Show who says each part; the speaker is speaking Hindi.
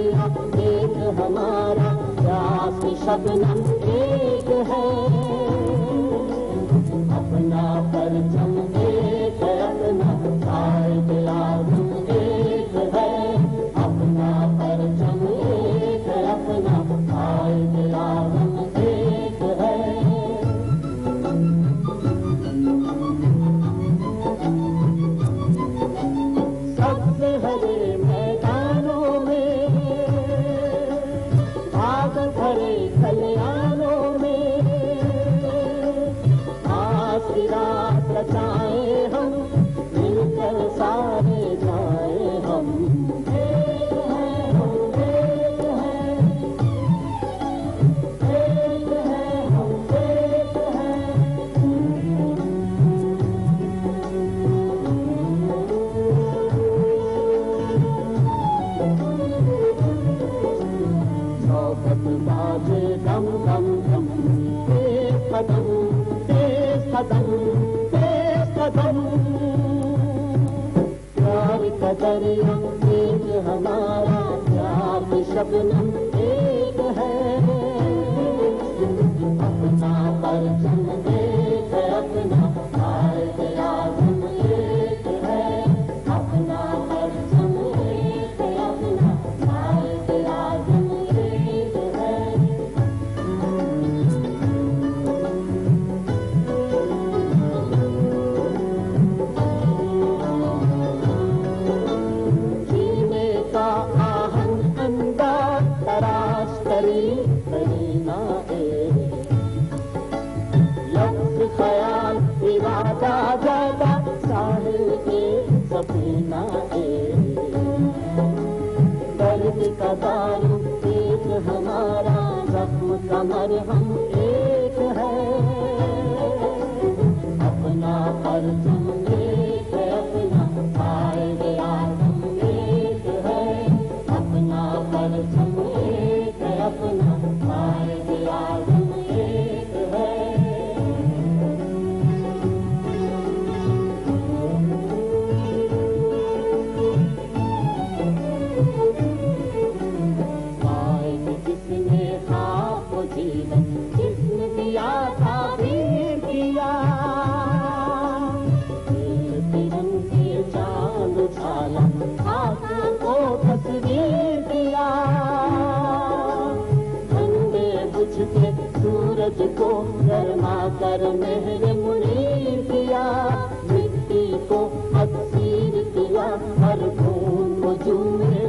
Speaker 1: दरिया एक हमारा, प्यास शबनम एक है, अपना परचम एक है, अपना कायद आज़म एक है, अपना परचम एक है, अपना कायद आज़म एक है। सबसे हरे मैदानों में, आग भरे कल्याणों में, आस रात रचाए हम, मिलकर सारे जाए हम। एक है हम, एक है, एक है हम, एक है। चौखट बाजे दम दम दम, तेज कदम तेज कदम तेज कदम, प्यार का दरिया एक हमारा, प्यार की शबनम एक है, अपना परचम एक है, अपना कायद आज़म एक है, अपना परचम एक है, अपना कायद आज़म एक है। जीने का आहन अंदाज तराश करी करीना एक, लफ्ज़ ख़याल इरादा ज़्यादा साहिल के सफीना एक, दर्द का दारू एक हमारा, ज़ख्म का मरहम एक है, अपना परचम एक है, अपना कायद आज़म एक है, अपना परचम एक है, अपना कायद आज़म एक है। कायद किसने खाप जीवन, किसने दिया ताबीर किया, तिरंगे चांद उछाला, आंखों को तस्वीर दिया, ठंडे बुझ के सूरज को गरमा कर मेहर मुनीर किया, मिट्टी को अक्सीर किया, हर खून को झूमे